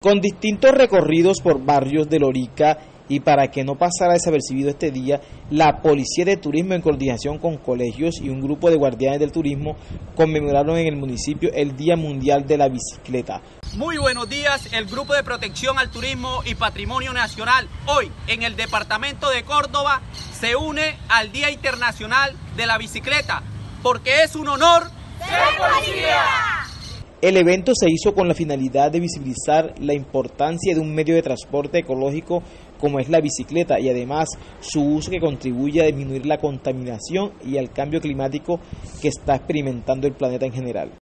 Con distintos recorridos por barrios de Lorica y para que no pasara desapercibido este día, la Policía de Turismo en coordinación con colegios y un grupo de guardianes del turismo conmemoraron en el municipio el Día Mundial de la Bicicleta. Muy buenos días, el Grupo de Protección al Turismo y Patrimonio Nacional hoy en el departamento de Córdoba se une al Día Internacional de la Bicicleta porque es un honor ser policía. El evento se hizo con la finalidad de visibilizar la importancia de un medio de transporte ecológico como es la bicicleta y además su uso que contribuye a disminuir la contaminación y al cambio climático que está experimentando el planeta en general.